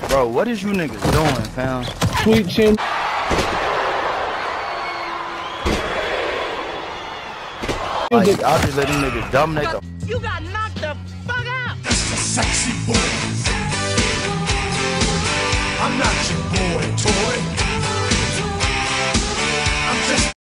Bro, what is you niggas doing, fam? Sweet chin. Like, I'll just let them niggas dominate the. You got knocked the fuck out! That's the sexy boy. I'm not your